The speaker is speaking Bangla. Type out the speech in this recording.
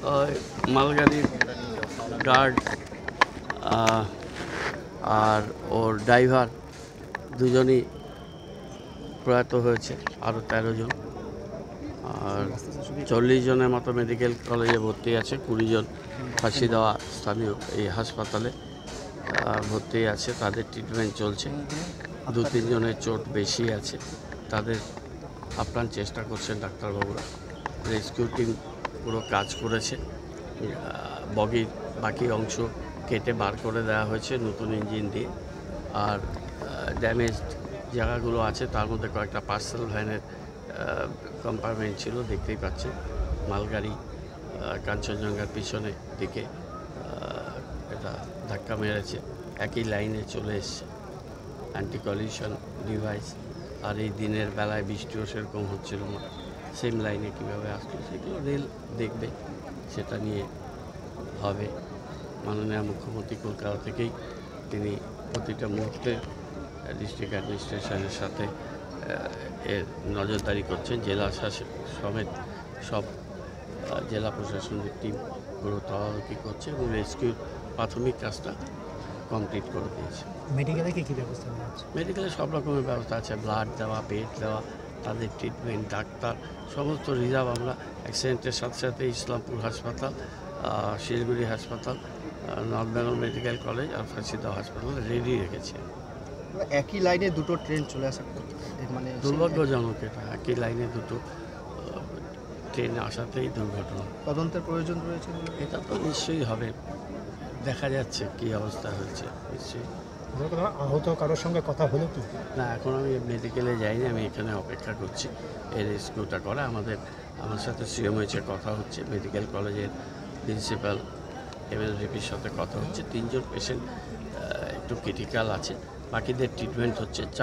মালগাড়ির গার্ড আর ওর ড্রাইভার দুজনই প্রয়াত হয়েছে, আরও 13 জন। আর 40 জনের মতো মেডিকেল কলেজে ভর্তি আছে, 20 জন ফাঁসি দেওয়া স্থানীয় এই হাসপাতালে ভর্তি আছে, তাদের ট্রিটমেন্ট চলছে। 2-3 জনের চোট বেশি আছে, তাদের আপ্রাণ চেষ্টা করছেন ডাক্তারবাবুরা। রেস্কিউ টিম পুরো কাজ করেছে, বগির বাকি অংশ কেটে বার করে দেওয়া হয়েছে নতুন ইঞ্জিন দিয়ে। আর ড্যামেজড জায়গাগুলো আছে, তার মধ্যে কয়েকটা পার্সেল ভ্যানের কম্পার্টমেন্ট ছিল, দেখতেই পাচ্ছেন। মালগাড়ি কাঞ্চনজঙ্ঘার পিছনে দিকে এটা ধাক্কা মেরেছে, একই লাইনে চলে এসছে। অ্যান্টি কলিশন ডিভাইস, আর এই দিনের বেলায় বৃষ্টিও সেরকম হচ্ছিল না, সেম লাইনে কীভাবে আসলো সেগুলো রেল দেখবে, সেটা নিয়ে হবে। মাননীয় মুখ্যমন্ত্রী কলকাতা থেকেই তিনি প্রতিটা মুহূর্তে ডিস্ট্রিক্ট অ্যাডমিনিস্ট্রেশনের সাথে এর নজরদারি করছেন। জেলা শাসক সমেত সব জেলা প্রশাসনের টিম পুরো তদারকি করছে এবং রেস্কিউর প্রাথমিক কাজটা কমপ্লিট করে দিয়েছে। মেডিকেলে কী ব্যবস্থা নেওয়া হচ্ছে? মেডিকেলে সব রকমের ব্যবস্থা আছে, ব্লাড দেওয়া, বেড দেওয়া, তাদের ট্রিটমেন্ট, ডাক্তার, সমস্ত রিজার্ভ আমরা অ্যাক্সিডেন্টের সাথে সাথে ইসলামপুর হাসপাতাল, শিলিগুড়ি হাসপাতাল, নর্থ বেঙ্গল মেডিকেল কলেজ আর ফাঁসিদাও হাসপাতাল রেডি রেখেছি। একই লাইনে দুটো ট্রেন চলে আসা মানে দুর্ভাগ্যজনক, এটা একই লাইনে দুটো ট্রেন আসাতেই দুর্ঘটনা। তদন্তের প্রয়োজন রয়েছে বলে এটা তো নিশ্চয়ই হবে, দেখা যাচ্ছে কী অবস্থা হয়েছে নিশ্চয়ই। আহত কারোর সঙ্গে কথা হলো কি না, এখন আমি মেডিকেলে যাইনি, আমি এখানে অপেক্ষা করছি এই রেস্কিউটা করা। আমার সাথে সিএমএইচের কথা হচ্ছে, মেডিকেল কলেজের প্রিন্সিপাল এমএলভিপির সাথে কথা হচ্ছে। 3 জন পেশেন্ট একটু ক্রিটিক্যাল আছে, বাকিদের ট্রিটমেন্ট হচ্ছে।